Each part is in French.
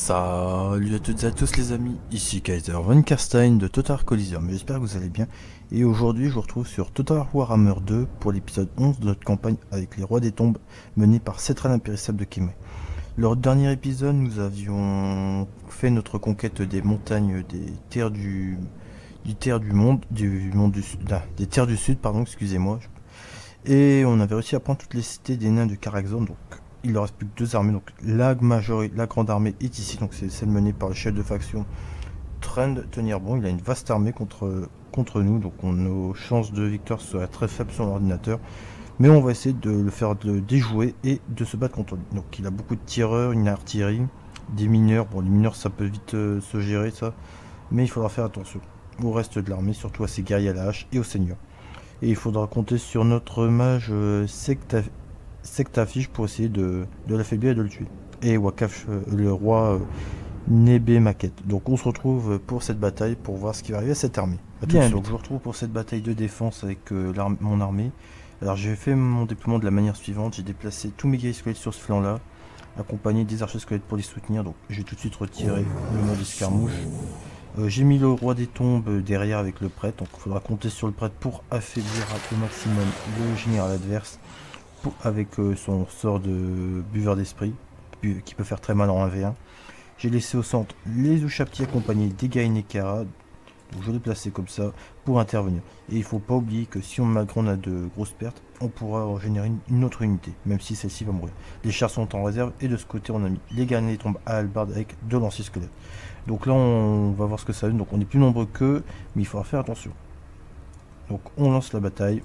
Salut à toutes et à tous les amis, ici Kaiser von Karstein de Total War Coliseum, j'espère que vous allez bien. Et aujourd'hui je vous retrouve sur Total Warhammer 2 pour l'épisode 11 de notre campagne avec les Rois des Tombes menée par Setran impérissable de Khemri. Lors du dernier épisode nous avions fait notre conquête des montagnes des terres du terre du monde, du sud, des terres du sud, pardon, excusez-moi. Et on avait réussi à prendre toutes les cités des nains de Karakzon, donc il ne reste plus que deux armées. Donc la grande armée est ici, donc c'est celle menée par le chef de faction Trend Tenir Bon. Il a une vaste armée contre nous, donc nos chances de victoire seraient très faibles sur l'ordinateur. Mais on va essayer de le faire déjouer et de se battre contre lui. Donc il a beaucoup de tireurs, une artillerie, des mineurs. Bon, les mineurs ça peut vite se gérer ça, mais il faudra faire attention au reste de l'armée, surtout à ses guerriers à la hache et aux seigneurs. Et il faudra compter sur notre mage Sectafiche pour essayer de l'affaiblir et de le tuer. Et Wakaf, le roi Nébé Maquette. Donc on se retrouve pour cette bataille pour voir ce qui va arriver à cette armée. Bien, donc je vous retrouve pour cette bataille de défense avec mon armée. Alors j'ai fait mon déploiement de la manière suivante. J'ai déplacé tous mes guerriers squelettes sur ce flanc là, accompagné des archers squelettes pour les soutenir. Donc j'ai tout de suite retiré le mode escarmouche. J'ai mis le roi des tombes derrière avec le prêtre, donc il faudra compter sur le prêtre pour affaiblir au maximum le général adverse avec son sort de buveur d'esprit qui peut faire très mal en 1v1. J'ai laissé au centre les Ushapti accompagnés des Gainekara, donc je l'ai placé comme ça pour intervenir. Et il ne faut pas oublier que si on a de grosses pertes, on pourra générer une autre unité, même si celle-ci va mourir. Les chars sont en réserve et de ce côté on a mis les Gainés des tombes à hallebarde avec deux lanciers squelettes. Donc là on va voir ce que ça donne, donc on est plus nombreux qu'eux, mais il faudra faire attention. Donc on lance la bataille.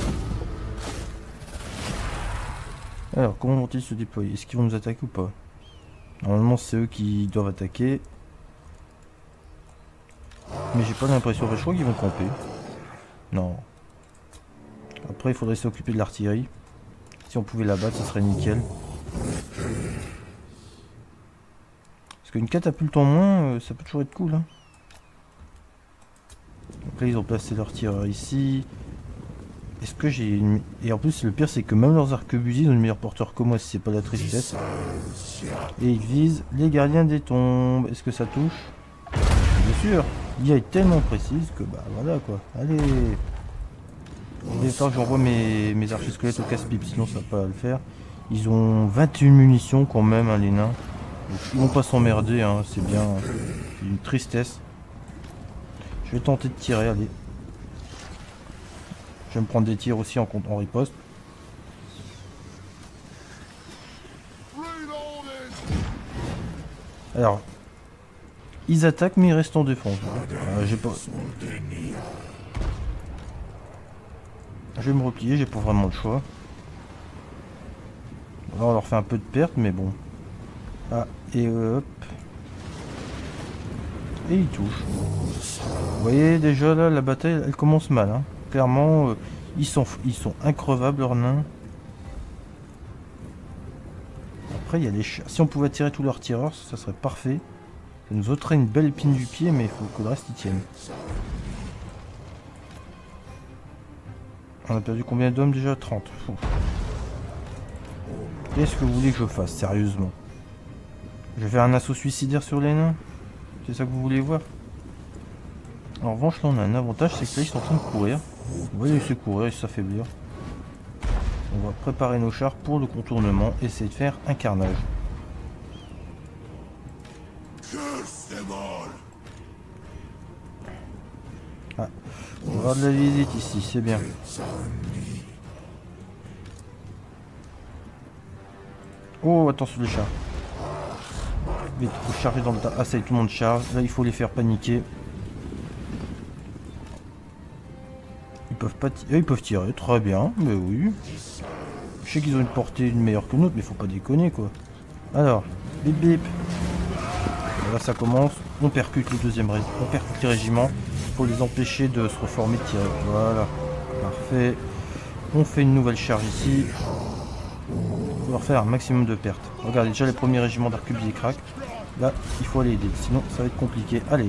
Alors comment vont-ils se déployer? Est-ce qu'ils vont nous attaquer ou pas? Normalement c'est eux qui doivent attaquer. Mais j'ai pas l'impression, je crois qu'ils vont camper. Non. Après il faudrait s'occuper de l'artillerie. Si on pouvait la battre ça serait nickel. Une catapulte en moins, ça peut toujours être cool. Hein. Donc là, ils ont placé leur tireur ici. Est-ce que j'ai une... Et en plus, le pire, c'est que même leurs arquebusiers, ils ont une meilleure porteur que moi, si c'est pas la tristesse. Et ils visent les gardiens des tombes. Est-ce que ça touche? Bien sûr. L'IA est tellement précise que, bah voilà quoi. Allez. Il va falloir que j'envoie mes archers squelettes au casse-pipe, sinon ça va pas le faire. Ils ont 21 munitions quand même, hein, les nains. Donc, ils vont pas s'emmerder, hein, c'est bien, c'est une tristesse. Je vais tenter de tirer, allez. Je vais me prendre des tirs aussi en riposte. Alors, ils attaquent mais ils restent en défense. J'ai pas... Je vais me replier, j'ai pas vraiment le choix. Alors, on leur fait un peu de perte, mais bon. Ah, et hop. Et il touche. Vous voyez déjà là, la bataille, elle commence mal. Hein. Clairement, ils sont increvables, leurs nains. Après, il y a les chats. Si on pouvait attirer tous leurs tireurs, ça serait parfait. Ça nous ôterait une belle épine du pied, mais il faut que le reste y tienne. On a perdu combien d'hommes déjà? 30. Qu'est-ce que vous voulez que je fasse, sérieusement? Je vais faire un assaut suicidaire sur les nains? C'est ça que vous voulez voir? En revanche, là on a un avantage, c'est que là ils sont en train de courir. On va les laisser courir et s'affaiblir. On va préparer nos chars pour le contournement, essayer de faire un carnage. Ah, on va avoir de la visite ici, c'est bien. Oh, attention les chars. Vite, faut charger dans le tas. Ah ça y est, tout le monde charge. Là il faut les faire paniquer. Ils peuvent pas tirer. Ils peuvent tirer, très bien, mais oui. Je sais qu'ils ont une portée meilleure que notre, mais faut pas déconner quoi. Alors, bip bip. Et là ça commence. On percute le deuxième régiment. On percute les régiments. Faut les empêcher de se reformer, de tirer. Voilà. Parfait. On fait une nouvelle charge ici. Il faut leur faire un maximum de pertes. Regardez déjà les premiers régiments d'arquebusiers craquent. Là, il faut aller aider, sinon ça va être compliqué. Allez.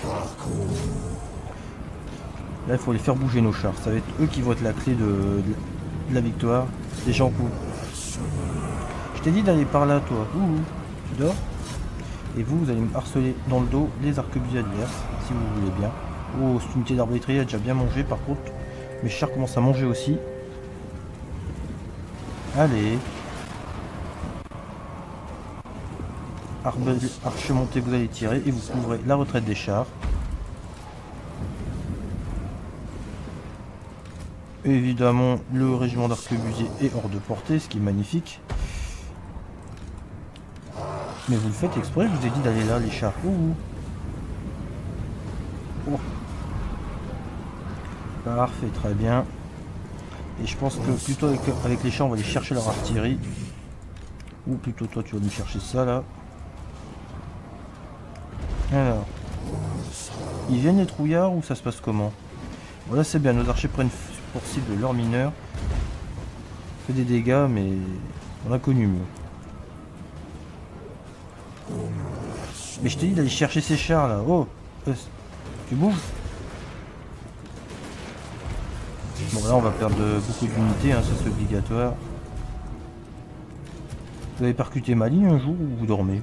Là, il faut les faire bouger nos chars. Ça va être eux qui vont être la clé de la victoire. Déjà en coup. Je t'ai dit d'aller par là, toi. Ouh, tu dors? Et vous allez me harceler dans le dos les arquebusiers adverses, si vous voulez bien. Oh, cette unité d'arbalèterie a déjà bien mangé par contre. Mes chars commencent à manger aussi. Allez. Archer monté, vous allez tirer et vous couvrez la retraite des chars. Évidemment, le régiment d'arquebusiers est hors de portée, ce qui est magnifique. Mais vous le faites exprès, je vous ai dit d'aller là, les chars. Ouh. Oh. Parfait, très bien. Et je pense que plutôt avec les chars, on va aller chercher leur artillerie. Ou plutôt toi, tu vas me chercher ça là. Alors. Ils viennent les trouillards ou ça se passe comment? Voilà, c'est bien, nos archers prennent pour cible leurs mineurs. Fait des dégâts, mais on a connu mieux. Mais je t'ai dit d'aller chercher ces chars là. Oh, tu bouges? Bon, là on va perdre beaucoup d'unités, hein, ça c'est obligatoire. Vous avez percuté ma ligne un jour ou vous dormez?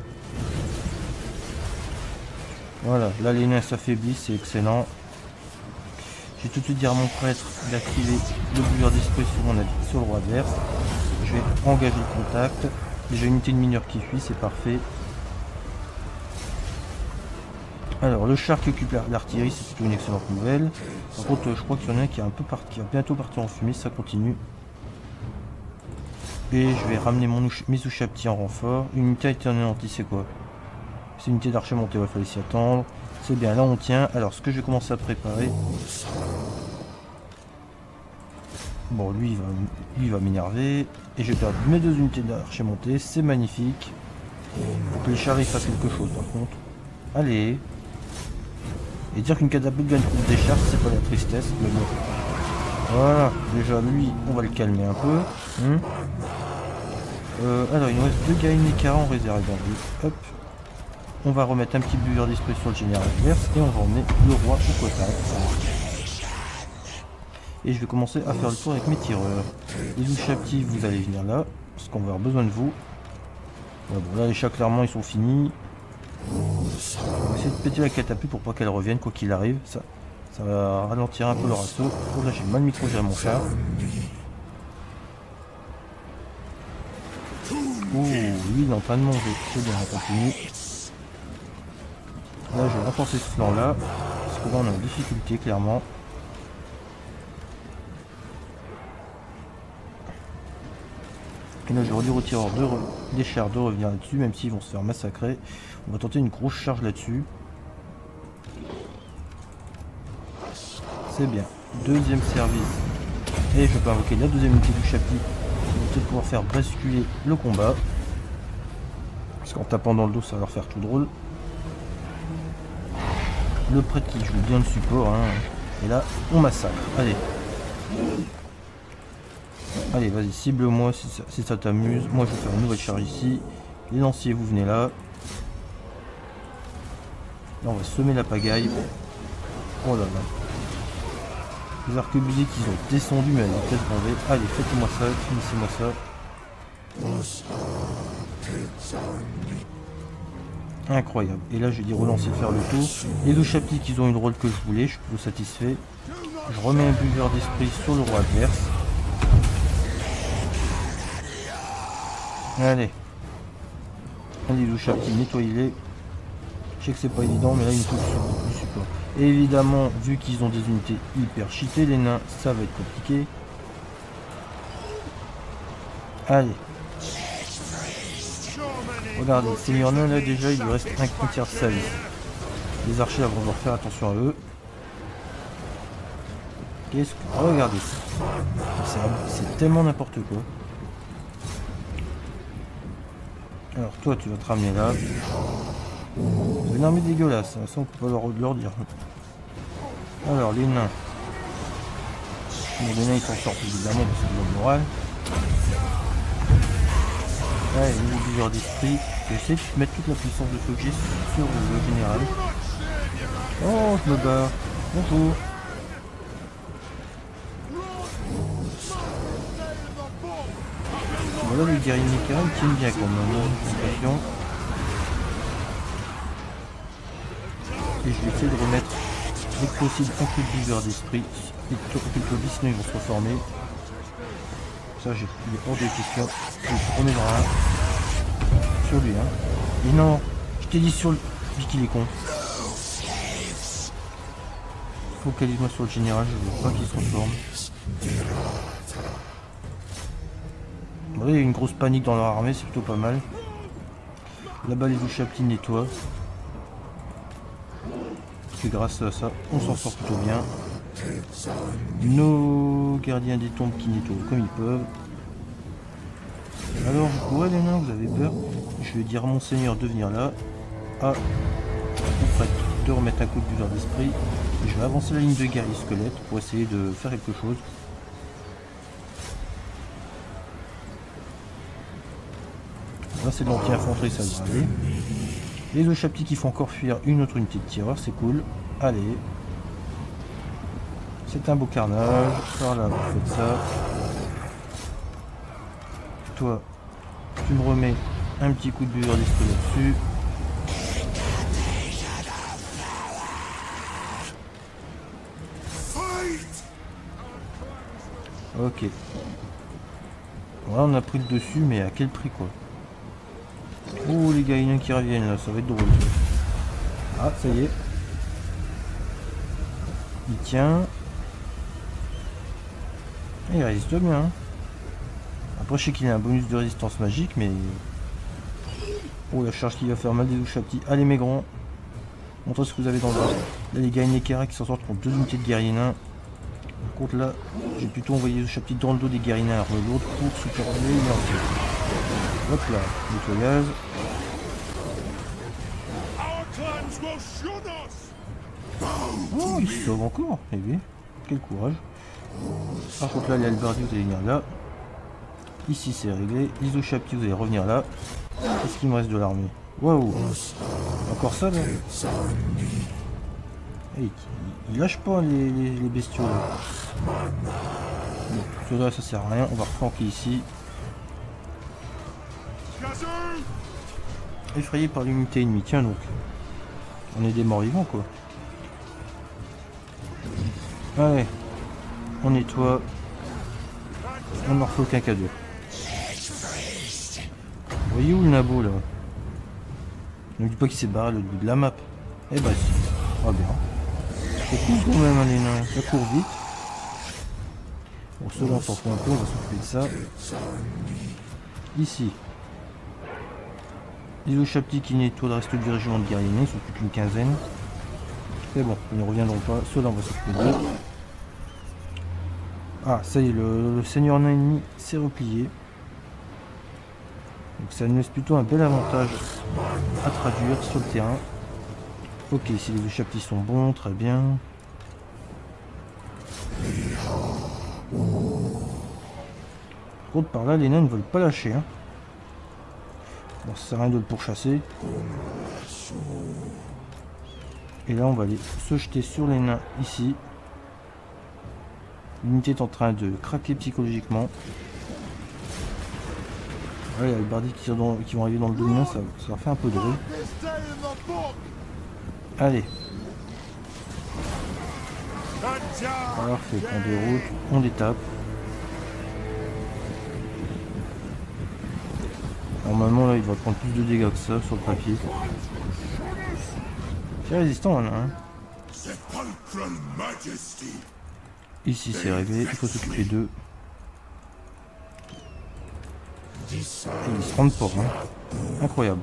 Voilà, là les nains s'affaiblissent, c'est excellent. Je vais tout de suite dire à mon prêtre d'activer le bouilleur d'esprit sur le roi adverse. Je vais engager le contact. Déjà une unité de mineurs qui fuit, c'est parfait. Alors le char qui occupe l'artillerie, c'est plutôt une excellente nouvelle. Par contre, je crois qu'il y en a un qui est un peu parti, qui va bientôt partir en fumée, ça continue. Et je vais ramener mes sous-chaptis en renfort. Une unité a été anéantie, c'est quoi? C'est une unité d'archer montée, il fallait s'y attendre. C'est bien, là on tient. Alors ce que je vais commencer à préparer. Bon, lui il va m'énerver. Et je vais perdre mes 2 unités d'archer montée, c'est magnifique. Faut que les chars fassent quelque chose par contre. Allez. Et dire qu'une catapulte gagne contre des chars, c'est pas la tristesse, mais bon. Voilà, déjà lui, on va le calmer un peu. Alors il nous reste 2 Gaïnékara en réserve dans lui. Hop. On va remettre un petit buveur d'esprit sur le général adverse et on va emmener le roi au contact. Et je vais commencer à faire le tour avec mes tireurs. Les sous-chaptis, vous allez venir là, parce qu'on va avoir besoin de vous. Bon, là les chats clairement ils sont finis. On va essayer de péter la catapulte pour pas qu'elle revienne quoi qu'il arrive. Ça va ralentir un peu leur assaut. Oh là j'ai mal micro-géré mon char. Oh, lui il est en train de manger. C'est bien, on continue. Là je vais renforcer ce flanc là. Parce que là on est en difficulté clairement. Et là je redis aux tireurs des chars de revenir là-dessus, même s'ils vont se faire massacrer. On va tenter une grosse charge là-dessus. C'est bien. Deuxième service. Et je peux invoquer la deuxième unité du chapitre. On va peut-être pouvoir faire basculer le combat. Parce qu'en tapant dans le dos ça va leur faire tout drôle. Le prêtre qui joue bien le support. Hein. Et là on massacre. Allez. Allez, vas-y, cible-moi si ça t'amuse. Moi, je vais faire une nouvelle charge ici. Les lanciers, vous venez là. Là, on va semer la pagaille. Oh là là. Les arquebusiers qui ont descendu, mais à la tête vendée. Allez, faites-moi ça, finissez-moi ça. Incroyable. Et là, je vais dire relancer, faire le tour. Les deux chapitres, ils ont eu le rôle que je voulais. Je suis plutôt satisfait. Je remets un buveur d'esprit sur le roi adverse. Allez. Allez, le chapitre, nettoyez-les. Je sais que c'est pas évident, mais là, il me faut du support. Et évidemment, vu qu'ils ont des unités hyper cheatées, les nains, ça va être compliqué. Allez. Regardez, ces murs nains là, déjà, il lui reste un tiers de sa vie. Les archers vont devoir faire attention à eux. Qu'est-ce que... Oh, regardez. C'est tellement n'importe quoi. Alors toi tu vas te ramener là. C'est une armée dégueulasse, ça on peut pas leur dire. Alors les nains. Les nains ils s'en sortent évidemment parce que c'est de la morale. Ouais, le buveur d'esprit. J'essaie de mettre toute la puissance de feu que j'ai sur le général. Oh je me barre. Bonjour. Voilà les guerriers Gaïnékara ils tiennent bien quand même, attention. Et je vais essayer de remettre dès que possible un coup de buveur d'esprit. Plutôt vite, sinon ils vont se reformer. Ça, il est hors de question. Je remets dans un. Sur lui, hein. Mais non, je t'ai dit sur le. Dis qu'il est con. Focalise-moi sur le général, je veux pas qu'il se transforme. Bon, il y a une grosse panique dans leur armée, c'est plutôt pas mal. Là-bas, les Ushabti nettoient. Et grâce à ça, on s'en sort plutôt bien. Nos gardiens des tombes qui nettoient comme ils peuvent. Alors, vous pourrez les nains, vous avez peur? Je vais dire à mon seigneur de venir là. Ah, on prête de remettre un coup de buveur d'esprit. Je vais avancer la ligne de guerriers squelettes pour essayer de faire quelque chose. Là, c'est de l'anti-infanterie, ça devrait aller. Les Ushabti qui font encore fuir une autre unité de tireurs, c'est cool. Allez. C'est un beau carnage. Par là, vous faites ça. Toi, tu me remets un petit coup de buveur d'esprit là-dessus. Ok. Voilà, on a pris le dessus, mais à quel prix, quoi? Oh, les gaïniens qui reviennent, là, ça va être drôle. Ah, ça y est. Il tient. Et il résiste bien. Après, je sais qu'il a un bonus de résistance magique, mais... Oh, la charge qui va faire mal des Ushabti. Allez, mes grands. Montrez ce que vous avez dans le bras. Là, les gaïniens qui s'en sortent contre 2 unités de guerriers nains. Par contre, là, j'ai plutôt envoyé les Ushabti dans le dos des guerriers nains à l'autre pour superviser les entiers. Hop là, nettoyage. Oh, il se sauve encore. Eh bien, quel courage. Par contre, là, les Albardi, vous allez venir là. Ici, c'est réglé. Les Ushabti, vous allez revenir là. Qu'est-ce qu'il me reste de l'armée? Waouh. Encore ça, là. Hey, il lâche pas les bestiaux, là. Bon, cela, ça sert à rien. On va reflanquer ici. Effrayé par l'unité ennemie. Tiens donc. On est des morts vivants, quoi. Allez. On nettoie. On n'en faut aucun cadeau. Vous voyez où le nabo, là? Ne me dis pas qu'il s'est barré le bout de la map. Eh bah si. Ah bien. C'est cool quand même, hein, les nains. Ça court vite. Bon, ceux-là, on s'en fout un peu. On va s'occuper de ça. Ici. Les Ushabti qui nettoient le reste du régiment de guerriers nains. Ils sont plus qu'une quinzaine. C'est bon. Ils ne reviendront pas. Ceux-là, on va s'occuper d'eux. Ah, ça y est. Le seigneur nain ennemi s'est replié. Donc ça nous laisse plutôt un bel avantage à traduire sur le terrain. Ok, si les Ushabti sont bons, très bien. Par contre, par là, les nains ne veulent pas lâcher. Hein. Bon, ça sert à rien de le pourchasser. Et là, on va aller se jeter sur les nains ici. L'unité est en train de craquer psychologiquement. Ouais, il y a les Albardi qui vont arriver dans le domaine, ça leur fait un peu drôle. Allez. Parfait, on déroute, on les tape. Normalement là il va prendre plus de dégâts que ça sur le papier. C'est résistant là. Hein. Ici c'est réglé, il faut s'occuper d'eux. Ils se rendent pas, hein. Incroyable.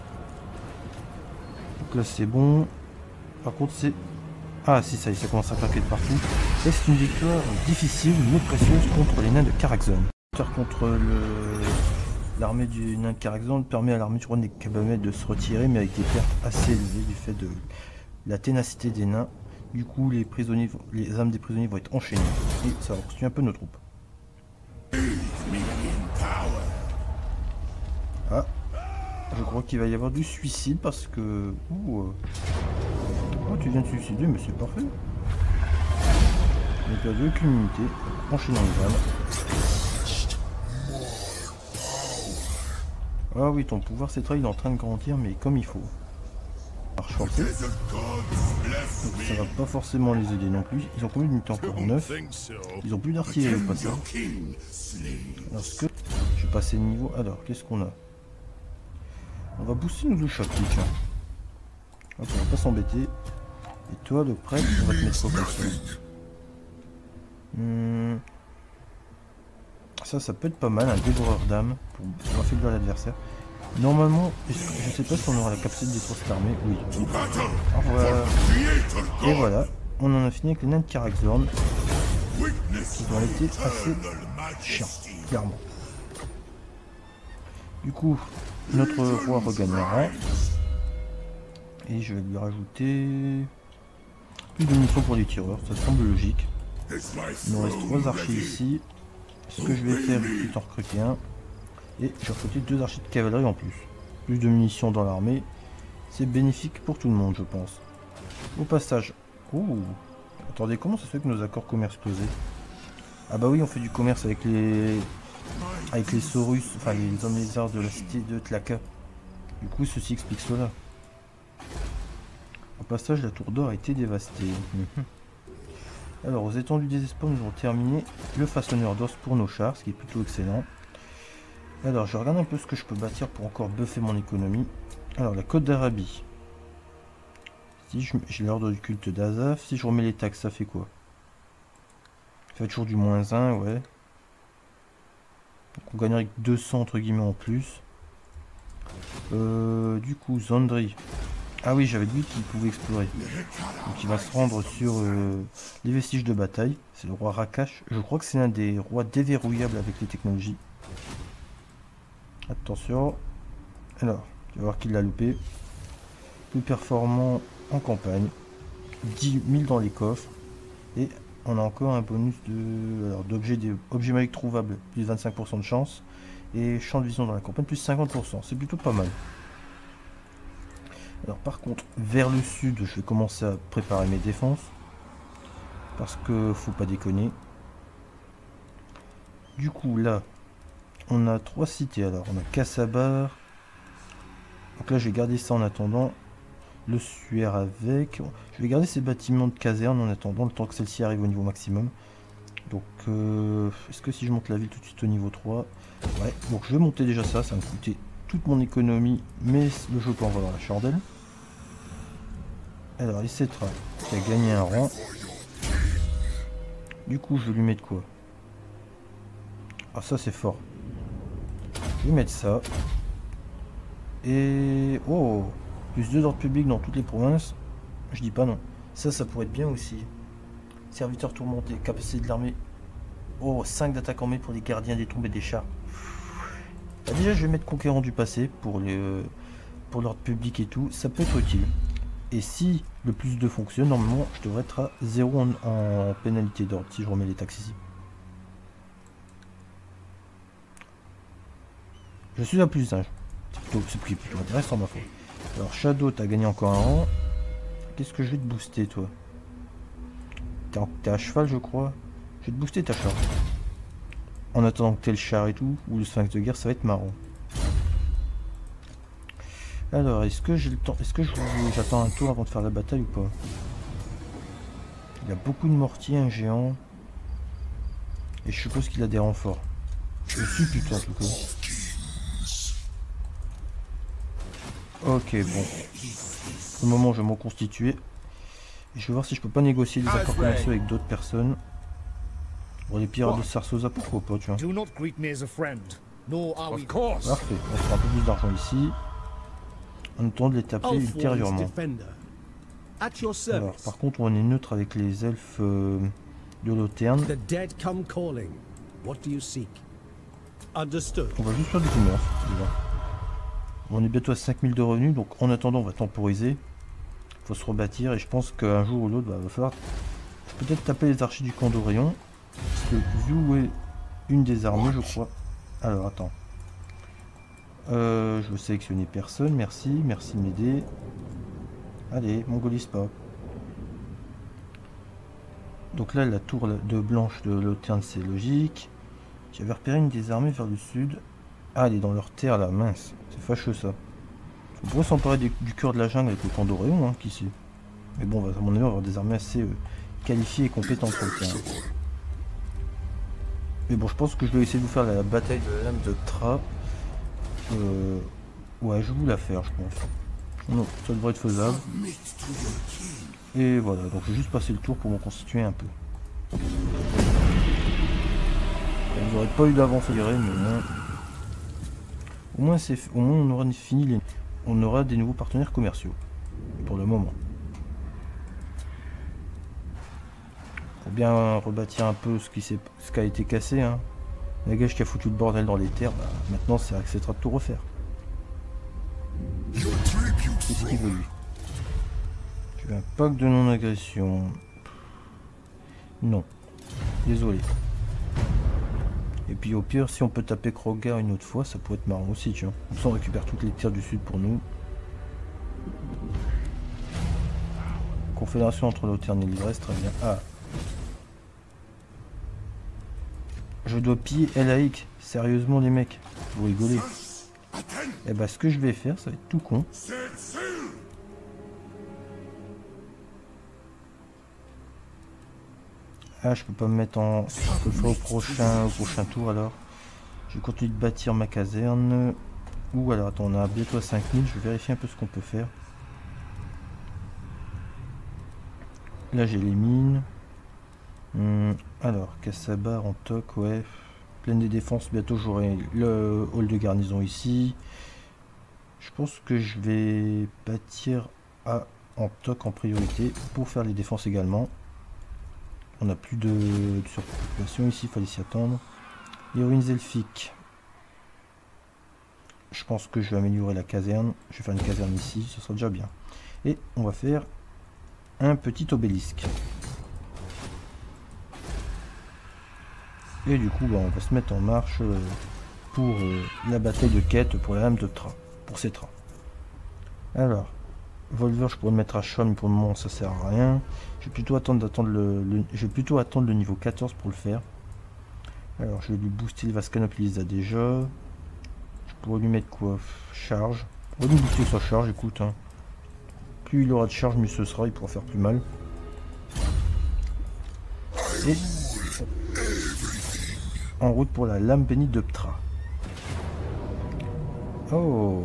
Donc là c'est bon. Par contre c'est... Ah si, ça y est, ça commence à claquer de partout. Et c'est une victoire difficile mais précieuse contre les nains de Karak-Zon. Contre l'armée du nain de Karak-Zon permet à l'armée du roi des Kabamet de se retirer, mais avec des pertes assez élevées du fait de la ténacité des nains. Du coup les âmes des prisonniers vont être enchaînées et ça va poursuivre un peu nos troupes. Ah, je crois qu'il va y avoir du suicide parce que... Oh, tu viens de suicider, mais c'est parfait. On a perdu aucune unité, enchaînant les balles. Ah oui, ton pouvoir c'est très, il est en train de grandir, mais comme il faut. Marche forcée. Donc ça va pas forcément les aider non plus. Ils ont combien d'unités encore? 9. Ils ont plus d'artillerie au passage. Alors ce que... Je vais passer de niveau. Alors qu'est-ce qu'on a? On va booster nos deux chapitres. Tiens. Hop, on va pas s'embêter. Et toi le prêtre, on va te mettre au plus. Ça peut être pas mal, un dévoreur d'âme pour affaiblir l'adversaire. Normalement, je sais pas si on aura la capacité de détruire cette armée. Oui. Au revoir. Et voilà, on en a fini avec les nains de Karakzorn, qui ont été assez chiants, clairement. Du coup, notre roi regagnera. Et je vais lui rajouter plus de munitions pour les tireurs, ça semble logique. Il nous reste 3 archers ici. Ce que je vais faire, c'est en recruter un. Et je vais recruter 2 archers de cavalerie en plus. Plus de munitions dans l'armée. C'est bénéfique pour tout le monde, je pense. Au passage. Ouh. Attendez, comment ça se fait que nos accords commerce closés? Ah bah oui, on fait du commerce avec les Saurus, enfin les hommes lézards de la cité de Tlaka. Du coup, ceci explique cela. Au passage, la tour d'or a été dévastée. Alors, aux étendues des espoirs, nous avons terminé le façonneur d'os pour nos chars, ce qui est plutôt excellent. Alors, je regarde un peu ce que je peux bâtir pour encore buffer mon économie. Alors, la côte d'Arabie. Si j'ai l'ordre du culte d'Azaf, si je remets les taxes, ça fait quoi? Ça fait toujours du -1, ouais. Donc, on gagnerait 200 entre guillemets en plus. Du coup, Zandri. Ah oui, j'avais dit qu'il pouvait explorer. Donc il va se rendre sur les vestiges de bataille. C'est le roi Rakash. Je crois que c'est l'un des rois déverrouillables avec les technologies. Attention. Alors, tu vas voir qu'il l'a loupé. Plus performant en campagne. 10 000 dans les coffres. Et on a encore un bonus d'objets magiques trouvables. Plus 25% de chance. Et champ de vision dans la campagne, plus 50%. C'est plutôt pas mal. Alors par contre, vers le sud, je vais commencer à préparer mes défenses. Parce que faut pas déconner. Du coup, là, on a 3 cités. Alors, on a Kassabar. Donc là, je vais garder ça en attendant. Le Suaire avec. Je vais garder ces bâtiments de caserne en attendant le temps que celle-ci arrive au niveau maximum. Donc, est-ce que si je monte la ville tout de suite au niveau 3? Ouais, donc je vais monter déjà ça. Ça va me coûter toute mon économie, mais le jeu peut en valoir la chandelle. Alors, Icetra qui a gagné un rang. Du coup, je vais lui mettre quoi? Ah, ça c'est fort. Je vais mettre ça. Et... Oh, plus 2 d'ordre public dans toutes les provinces. Je dis pas non. Ça pourrait être bien aussi. Serviteur tourmenté, capacité de l'armée. Oh, 5 d'attaque en mai pour les gardiens des tombes et des chars. Bah, déjà, je vais mettre conquérant du passé pour l'ordre public et tout. Ça peut être utile. Et si le plus 2 fonctionne, normalement, je devrais être à 0 en pénalité d'ordre si je remets les taxes ici. Je suis à plus 1. C'est plutôt intéressant, ma foi. Alors, Shadow, t'as gagné encore un rang. Qu'est-ce que je vais te booster, toi? T'es à cheval, je crois. Je vais te booster ta char. En attendant que t'aies le char et tout, ou le sphinx de guerre, ça va être marrant. Alors, est-ce que j'ai le temps? Est-ce que j'attends un tour avant de faire la bataille ou pas? Il y a beaucoup de mortiers, un géant. Et je suppose qu'il a des renforts. Je suis plutôt en tout cas. Ok, bon. Pour le moment, je vais m'en constituer. Et je vais voir si je peux pas négocier des accords commerciaux avec d'autres personnes. Bon, les pirates de Sarsosa, pourquoi pas, tu vois. Parfait, on fera un peu plus d'argent ici. En attendant de les taper ultérieurement. Alors, par contre, on est neutre avec les elfes de Loterne. On va juste faire du commerce, déjà. On est bientôt à 5000 de revenus, donc en attendant, on va temporiser. Il faut se rebâtir, et je pense qu'un jour ou l'autre, va falloir peut-être taper les archers du camp d'Orion. Parce que vu où est une des armées, je crois. Alors, attends. Je veux sélectionner personne, merci de m'aider. Allez, Mongolis pas. Donc là, la tour de blanche de Loterne, c'est logique. J'avais repéré une des armées vers le sud. Ah, elle est dans leur terre là, mince. C'est fâcheux ça. On pourrait s'emparer du cœur de la jungle avec le camp d'Orion, hein, qui sait. Mais bon, à mon avis, on va avoir des armées assez qualifiées et compétentes sur le terrain. Mais bon, je pense que je vais essayer de vous faire la bataille de la lame de Tra. Ouais, je vais vous la faire, je pense. Non, ça devrait être faisable. Et voilà, donc je vais juste passer le tour pour me constituer un peu. Vous n'aurez pas eu d'avance, je dirais, mais au moins, on aura fini on aura des nouveaux partenaires commerciaux. Pour le moment. Pour bien rebâtir un peu ce qui a été cassé, hein. La gage qui a foutu le bordel dans les terres, bah, maintenant c'est acceptera de tout refaire. Qu'est-ce qu'il veut lui? Tu veux un pack de non-agression? Non. Désolé. Et puis au pire, si on peut taper Krogar une autre fois, ça pourrait être marrant aussi, tu vois. Comme ça on récupère toutes les terres du sud pour nous. Confédération entre l'Auterne et l'Ivresse, très bien. Ah. Je dois piller Elaïk. Sérieusement les mecs, vous rigolez. Et bah ce que je vais faire, ça va être tout con. Ah, je peux pas me mettre en... Je peux le faire au prochain tour alors. Je vais continuer de bâtir ma caserne. Ou alors attends, on a bientôt à 5000, je vais vérifier un peu ce qu'on peut faire. Là j'ai les mines. Alors, Kassabar en toc, ouais. Pleine des défenses, bientôt j'aurai le hall de garnison ici. Je pense que je vais bâtir en toc en priorité pour faire les défenses également. On n'a plus de surpopulation ici, il fallait s'y attendre. Les ruines elfiques. Je pense que je vais améliorer la caserne. Je vais faire une caserne ici, ce sera déjà bien. Et on va faire un petit obélisque. Et du coup, bah, on va se mettre en marche pour la bataille de quête pour la lame de Tra. Pour Cetra. Alors, Volver, je pourrais le mettre à Chaume, mais pour le moment ça sert à rien. Je vais plutôt attendre le niveau 14 pour le faire. Alors, je vais lui booster le Vascanopilisa déjà. Je pourrais lui mettre quoi? Charge. On va lui booster sa charge, écoute. Hein. Plus il aura de charge, mieux ce sera, il pourra faire plus mal. Et en route pour la lame bénite de Ptra. Oh!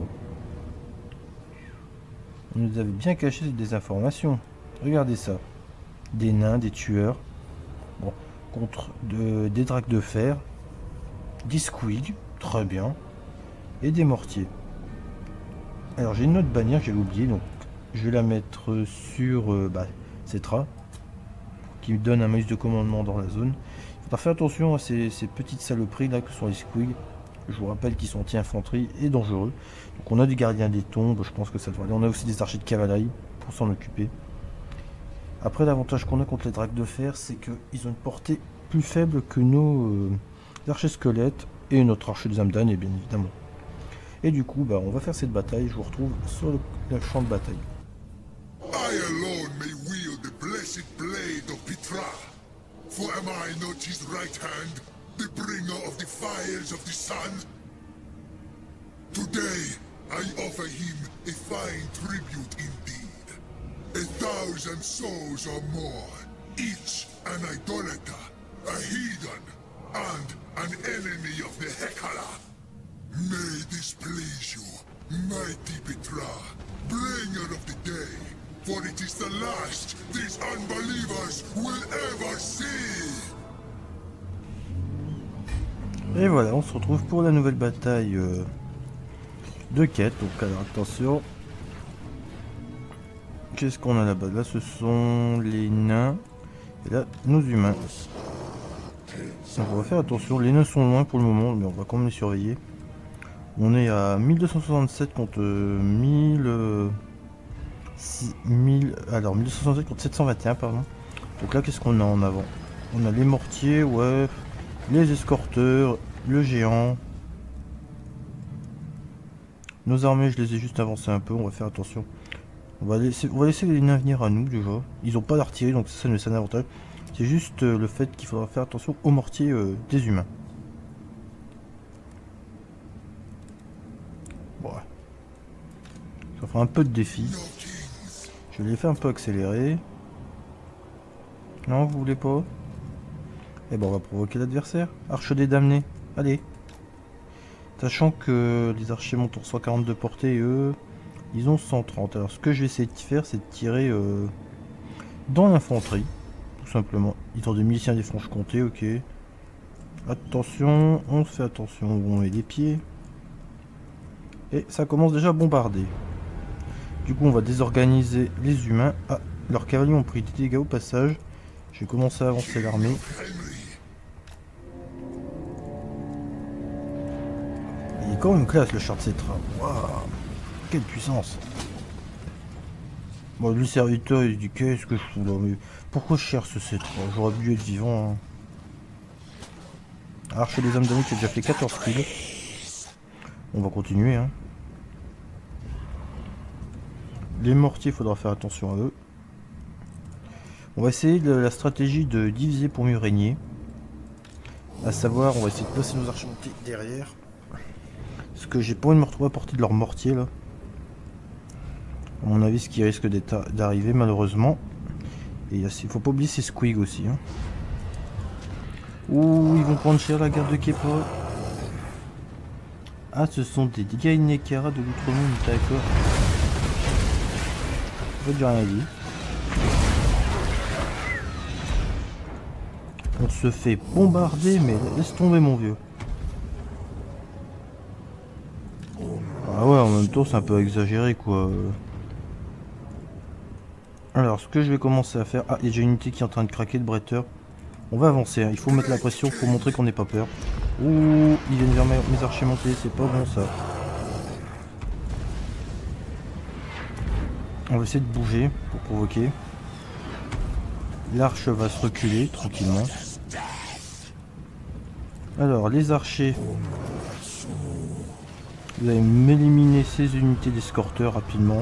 On nous avait bien caché des informations. Regardez ça. Des nains, des tueurs. Bon, contre des dracs de fer. Des squigs, très bien. Et des mortiers. Alors j'ai une autre bannière que j'avais oubliée, donc je vais la mettre sur Cetra, qui me donne un maïs de commandement dans la zone. Il faudra faire attention à ces petites saloperies là que sont les squigs. Je vous rappelle qu'ils sont anti-infanterie et dangereux. Donc on a des gardiens des tombes, je pense que ça devrait aller. On a aussi des archers de cavalerie pour s'en occuper. Après, l'avantage qu'on a contre les dracs de fer, c'est qu'ils ont une portée plus faible que nos archers squelettes et notre archer de Zamdan, et bien évidemment. Et du coup, bah, on va faire cette bataille. Je vous retrouve sur le champ de bataille. I alone may wield the blessed blade of Pitra. For am I not his right hand, the bringer of the fires of the sun? Today, I offer him a fine tribute indeed. 1,000 souls or more, each an idolater, a heathen, and an enemy of the Hekala. May this please you, mighty Petra, bringer of the day, for it is the last these unbelievers will ever see. Et voilà, on se retrouve pour la nouvelle bataille de quête. Donc alors attention. Qu'est-ce qu'on a là-bas? Là ce sont les nains. Et là nos humains. Donc on va faire attention. Les nains sont loin pour le moment, mais on va quand même les surveiller. On est à 1267 contre 1267 contre 721 pardon. Donc là qu'est-ce qu'on a en avant? On a les mortiers, ouais, les escorteurs, le géant. Nos armées, je les ai juste avancées un peu, on va faire attention. On va laisser les nains venir à nous déjà. Ils n'ont pas d'artillerie, donc ça c'est un avantage. C'est juste le fait qu'il faudra faire attention aux mortiers des humains. Bon, ouais. Ça fera un peu de défi. Je l'ai fait un peu accélérer. Non, vous voulez pas? Eh ben on va provoquer l'adversaire. Arche des damnés. Allez. Sachant que les archers montent en 140 de portée et eux, ils ont 130. Alors ce que je vais essayer de faire, c'est de tirer dans l'infanterie. Tout simplement. Ils ont des miliciens des Franche-Comté, ok. Attention, on se fait attention où on met les pieds. Et ça commence déjà à bombarder. Du coup on va désorganiser les humains. Ah, leurs cavaliers ont pris des dégâts au passage. Je vais commencer à avancer l'armée. Il est quand même classe le char de Cetra. Waouh, quelle puissance. Bon, le serviteur il dit qu'est-ce que je fous là, mais pourquoi je cherche ce Cetra? J'aurais dû être vivant. Hein. Archer des hommes d'amis qui a déjà fait 14 kills. On va continuer. Hein. Les mortiers, il faudra faire attention à eux. On va essayer la stratégie de diviser pour mieux régner. A savoir, on va essayer de placer nos archimentiers derrière. Parce que j'ai pas envie de me retrouver à portée de leur mortier là. À mon avis, ce qui risque d'arriver malheureusement. Et il faut pas oublier ces squigs aussi. Hein. Ouh, ils vont prendre cher la garde de Kepa. Ah, ce sont des dégâts Nekara de l'outre-monde, d'accord. En fait, j'ai rien dit. On se fait bombarder, mais laisse tomber mon vieux. Ah ouais, en même temps, c'est un peu exagéré, quoi. Alors, ce que je vais commencer à faire... Ah, il y a déjà une unité qui est en train de craquer de Bretter. On va avancer, hein. Il faut mettre la pression pour montrer qu'on n'est pas peur. Ouh, ils viennent vers mes archers montés, c'est pas bon ça. On va essayer de bouger pour provoquer. L'arche va se reculer tranquillement. Alors, les archers. Vous allez m'éliminer ces unités d'escorteurs rapidement.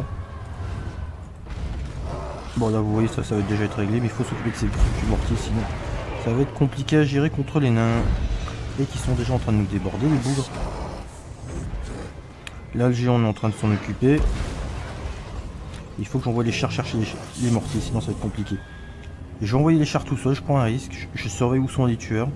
Bon, là, vous voyez, ça va déjà être réglé, mais il faut s'occuper de ces petits mortiers, sinon ça va être compliqué à gérer contre les nains. Et qui sont déjà en train de nous déborder, les bougres. Là, le géant, on est en train de s'en occuper. Il faut que j'envoie les chars chercher les mortiers, sinon ça va être compliqué. Et je vais envoyer les chars tout seul, je prends un risque. Je surveille où sont les tueurs.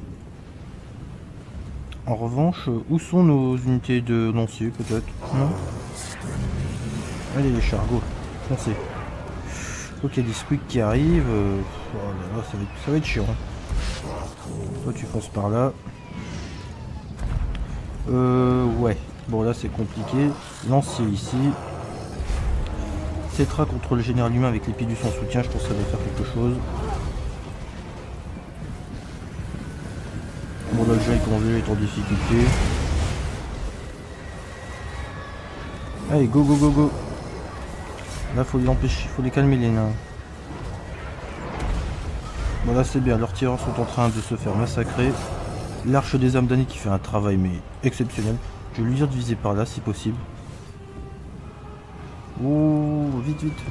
En revanche, où sont nos unités de lanciers, peut-être? Non? Allez, les chars, go, foncez. Donc il y a des squigs qui arrivent. Oh là là, ça va être chiant. Toi tu fonces par là. Ouais. Bon là c'est compliqué. Lancier ici. Cetra contre le général humain avec l'épidus en soutien. Je pense que ça va faire quelque chose. Bon là le jeu il commence déjà à être en difficulté. Allez go go go go. Là faut les empêcher, faut les calmer les nains. Bon là c'est bien, leurs tireurs sont en train de se faire massacrer. L'arche des âmes damnées qui fait un travail mais exceptionnel. Je vais lui dire de viser par là si possible. Oh vite vite.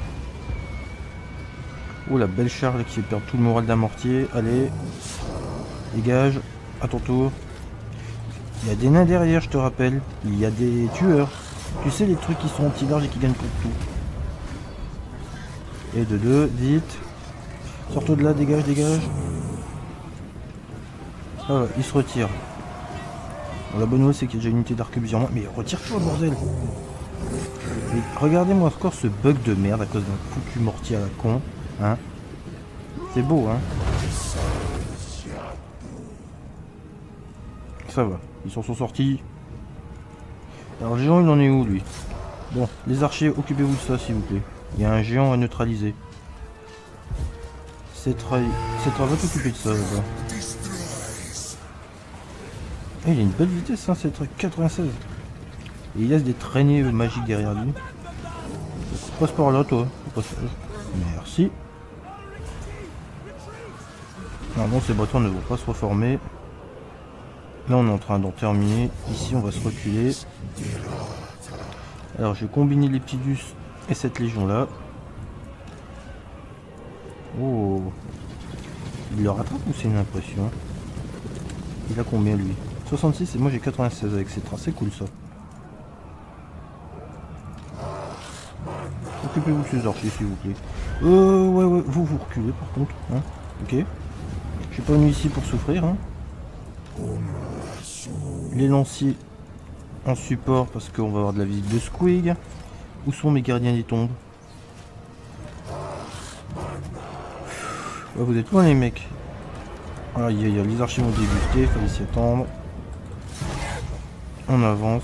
Oh la belle charge qui fait perdre tout le moral d'un mortier. Allez. Dégage. À ton tour. Il y a des nains derrière je te rappelle. Il y a des tueurs. Tu sais les trucs qui sont anti-large et qui gagnent contre tout. Et de deux, vite. Sors-toi de là, dégage, dégage. Ah ouais, il se retire. Bon, la bonne nouvelle c'est qu'il y a déjà une unité d'arquebus en moins. Mais retire-toi bordel. Et regardez-moi encore ce bug de merde à cause d'un foutu mortier à la con. Hein. C'est beau hein. Ça va, ils s'en sont sortis. Alors le géant il en est où lui? Bon, les archers, occupez-vous de ça s'il vous plaît. Il y a un géant à neutraliser. Cetra va t'occuper de ça là-bas. Il a une belle vitesse hein, Cetra, 96. Et il laisse des traînées magiques derrière lui. Passe par là toi. Merci. Normalement ces bâtons ne vont pas se reformer. Là on est en train d'en terminer. Ici on va se reculer. Alors je vais combiner l'Epidus et cette légion là. Oh. Il le rattrape ou c'est une impression? Il a combien lui? 66 et moi j'ai 96 avec ces trains, c'est cool ça. occupez-vous de ces archers, s'il vous plaît. Ouais, vous reculez par contre. Hein. Ok. Je suis pas venu ici pour souffrir. Hein. Les lanciers en support parce qu'on va avoir de la visite de Squig. Où sont mes gardiens des tombes? Vous êtes loin les mecs. Aïe aïe aïe, les archers vont débuter, fallait s'y attendre. On avance.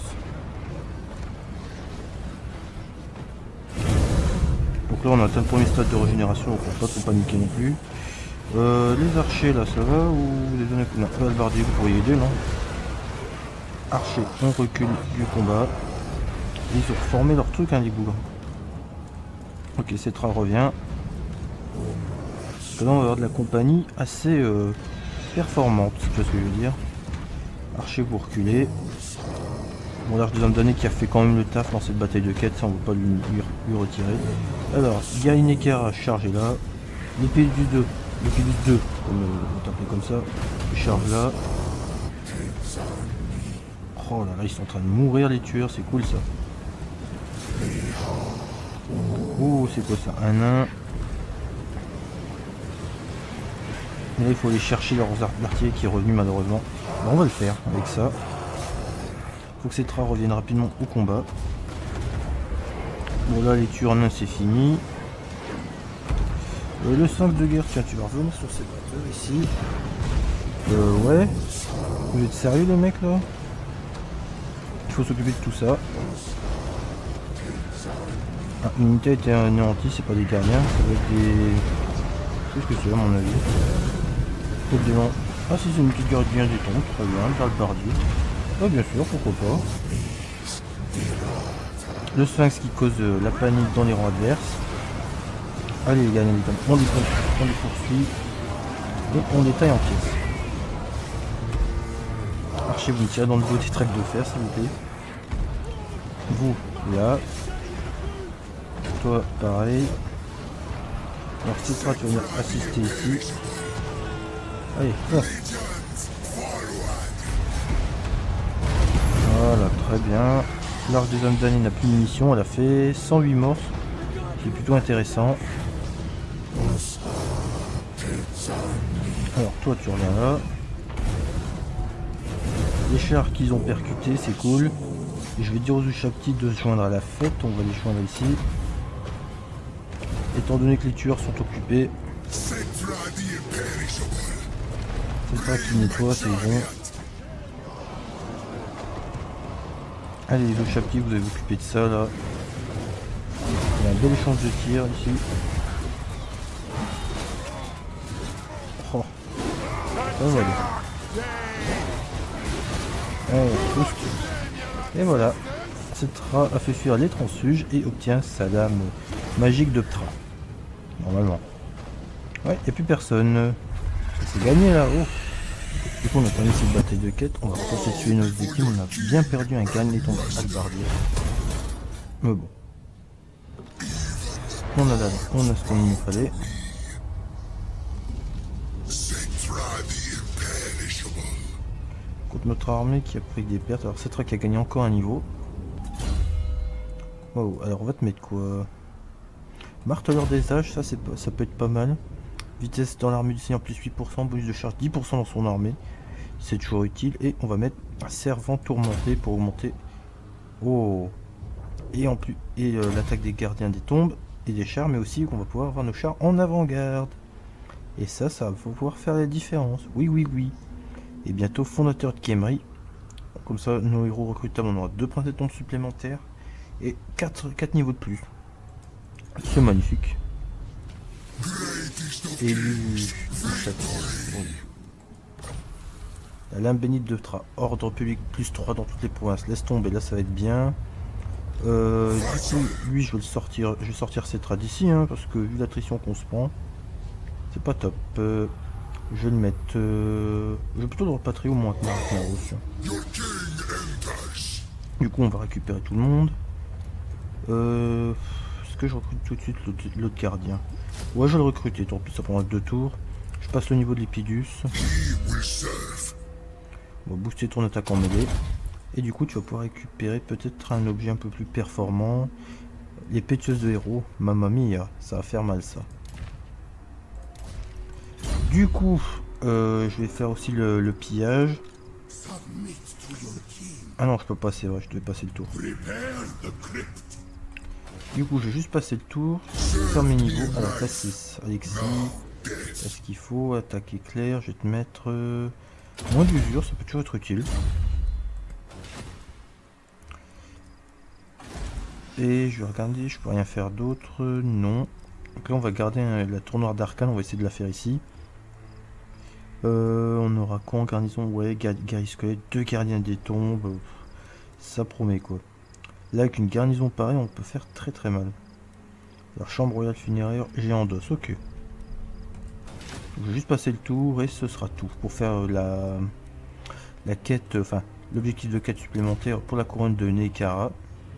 Donc là on a atteint le premier stade de régénération, donc on va pas trop paniquer non plus. Les archers là ça va ou vous les donnez? Non, Albardier vous pourriez aider non? Archers, on recule du combat. Ils ont reformé leur truc hein les bougres. Ok, Cetra revient. Là on va avoir de la compagnie assez performante, si tu vois ce que je veux dire. Archer vous reculez. Bon l'arche des hommes donnés qui a fait quand même le taf dans cette bataille de quête, ça on ne va pas lui retirer. Alors, Gaïneker a chargé là. L'épée du 2, comme on t'appelle comme ça, il charge là. Oh là là, ils sont en train de mourir les tueurs, c'est cool ça. Oh c'est quoi ça? Un nain. Et là il faut aller chercher leurs artilleries qui est revenu malheureusement. Bon, on va le faire avec ça. Faut que Cetra revienne rapidement au combat. Bon là les tueurs nains c'est fini. Le 5 de guerre, tiens tu vas revenir sur ces bateaux ici. Ouais. Vous êtes sérieux les mecs là? Il faut s'occuper de tout ça. Ah, une unité a été anéantie, c'est pas des gardiens, ça va être des... Qu'est-ce que c'est à mon avis? Ah si c'est une petite gardien des tombes, très bien, le Albardier. Ah bien sûr, pourquoi pas. Le Sphinx qui cause la panique dans les rangs adverses. Allez les gars, on les poursuit. Et on les taille en pièces. Archer, vous me tirez dans le dos des tracts de fer s'il vous plaît. Vous, là. Toi, pareil. Alors Cetra, tu vas venir assister ici. Allez, fonce. Voilà, très bien. L'arche des hommes damnés n'a plus de munitions, elle a fait 108 morts, qui est plutôt intéressant. Alors toi tu reviens là. Les chars qu'ils ont percutés, c'est cool. Et je vais dire aux Ushabti de se joindre à la fête, on va les joindre ici. Étant donné que les tueurs sont occupés. C'est ça qui nettoie, c'est bon. Allez les Ushabti, vous avez occupé de ça là. Il y a un bel échange de tir ici. Oh. Ça va aller. Et voilà. Cetra a fait fuir les transfuges et obtient sa lame magique de Ptra. Normalement. Ouais, il n'y a plus personne. C'est gagné là. Oh. Du coup on a terminé cette bataille de quête. On va tenter de tuer nos victimes. On a bien perdu un gagne les tombes Albardier. Mais bon. On a ce qu'il nous fallait. Contre notre armée qui a pris des pertes. Alors Cetra qui a gagné encore un niveau. Wow, alors on va te mettre quoi? Marteleur des âges, ça peut être pas mal. Vitesse dans l'armée du Seigneur plus 8%, bonus de charge 10% dans son armée. C'est toujours utile. Et on va mettre un servant tourmenté pour augmenter. Oh. Et en plus, l'attaque des gardiens des tombes et des chars, mais aussi qu'on va pouvoir avoir nos chars en avant-garde. Et ça va pouvoir faire la différence. Oui, oui, oui. Et bientôt fondateur de Khemri. Comme ça, nos héros recrutables, on aura 2 points de tombe supplémentaires. Et 4 niveaux de plus. C'est magnifique. Et la lame bénite de Ptra. Ordre public plus 3 dans toutes les provinces. Laisse tomber, là ça va être bien. Du coup, lui je vais sortir Cetra d'ici, hein, parce que vu l'attrition qu'on se prend, c'est pas top. Je vais le mettre. Je vais plutôt dans le patrio moins que du coup on va récupérer tout le monde. Est-ce que je recrute tout de suite l'autre gardien? Ouais, je vais le recruter, tant pis, ça prendra 2 tours. Je passe le niveau de l'Épidus. On va booster ton attaque en mêlée. Et du coup, tu vas pouvoir récupérer peut-être un objet un peu plus performant. L'épée tueuse de héros. Mamma mia, ça va faire mal ça. Du coup, je vais faire aussi le pillage. Ah non, je peux pas, c'est vrai, je devais passer le tour. Du coup, je vais juste passer le tour, faire mes niveaux à la classe 6. Alexis, est-ce qu'il faut attaque éclair? Je vais te mettre moins d'usure, ça peut toujours être utile. Et je vais regarder, je peux rien faire d'autre, non. Donc là, on va garder la tournoire d'arcane, on va essayer de la faire ici. On aura quoi en garnison? Ouais, guerrier squelette, 2 gardiens des tombes, ça promet quoi. Là, avec une garnison pareille, on peut faire très très mal. Alors, chambre royale funéraire, géant d'os, ok. Je vais juste passer le tour et ce sera tout pour faire la quête, enfin l'objectif de quête supplémentaire pour la couronne de Nekara.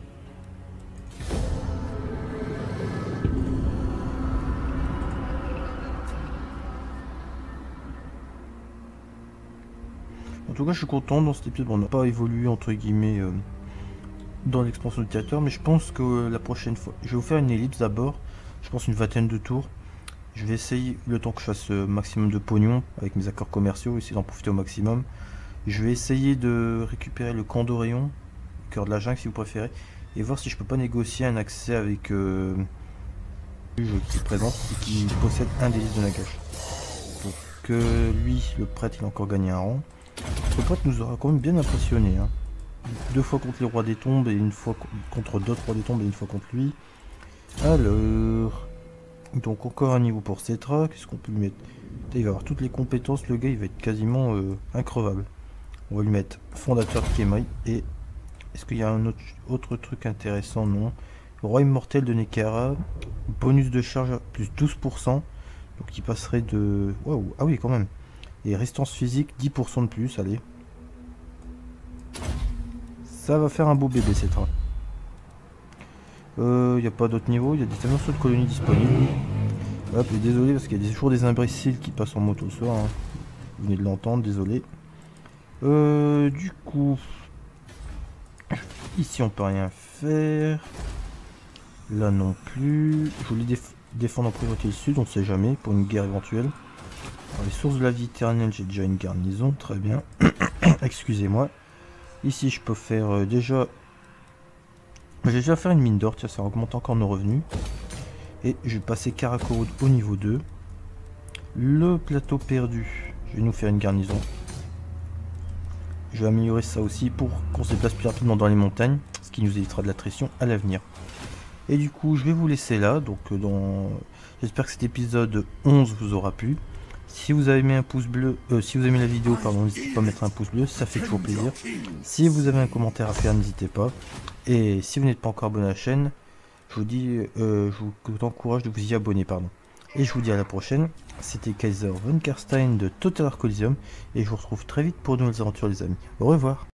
En tout cas, je suis content dans cet épisode. Bon, on n'a pas évolué entre guillemets dans l'expansion du territoire, mais je pense que la prochaine fois, je vais vous faire une ellipse d'abord. Je pense une vingtaine de tours. Je vais essayer, le temps que je fasse maximum de pognon avec mes accords commerciaux, essayer d'en profiter au maximum. Je vais essayer de récupérer le camp d'Orion, le cœur de la jungle si vous préférez, et voir si je peux pas négocier un accès avec qui présente et qui possède un délice de Nagash. Donc lui, le prêtre, il a encore gagné un rang. Le prêtre nous aura quand même bien impressionné. Hein. 2 fois contre les rois des tombes et une fois contre d'autres rois des tombes et une fois contre lui. Alors... Donc encore un niveau pour Cetra, qu'est-ce qu'on peut lui mettre? Il va avoir toutes les compétences, le gars il va être quasiment increvable. On va lui mettre fondateur de Kemai et est-ce qu'il y a un autre truc intéressant? Non. Roi immortel de Nekara, bonus de charge à plus 12%, donc il passerait de... Waouh, ah oui quand même. Et résistance physique 10% de plus, allez. Ça va faire un beau bébé Cetra. Il n'y a pas d'autres niveaux, il y a des morceaux de colonies disponibles. Hop, et désolé parce qu'il y a toujours des imbéciles qui passent en moto ce soir. Hein. Vous venez de l'entendre, désolé. Du coup, ici on peut rien faire. Là non plus. Je voulais défendre en priorité le sud, on sait jamais, pour une guerre éventuelle. Alors, les sources de la vie éternelle, j'ai déjà une garnison, très bien. Excusez-moi. Ici je peux faire déjà... J'ai déjà fait une mine d'or, tiens, ça augmente encore nos revenus. Et je vais passer Karakoro au niveau 2. Le plateau perdu, je vais nous faire une garnison. Je vais améliorer ça aussi pour qu'on se déplace plus rapidement dans les montagnes, ce qui nous évitera de l'attrition à l'avenir. Et du coup, je vais vous laisser là. Donc, j'espère que cet épisode 11 vous aura plu. Si vous avez mis un pouce bleu, si vous avez aimé la vidéo, pardon, n'hésitez pas à mettre un pouce bleu, ça fait toujours plaisir. Si vous avez un commentaire à faire, n'hésitez pas. Et si vous n'êtes pas encore abonné à la chaîne, je vous dis, je vous encourage de vous y abonner, pardon. Et je vous dis à la prochaine. C'était Kaiser von Karstein de Total War Coliseum et je vous retrouve très vite pour de nouvelles aventures, les amis. Au revoir.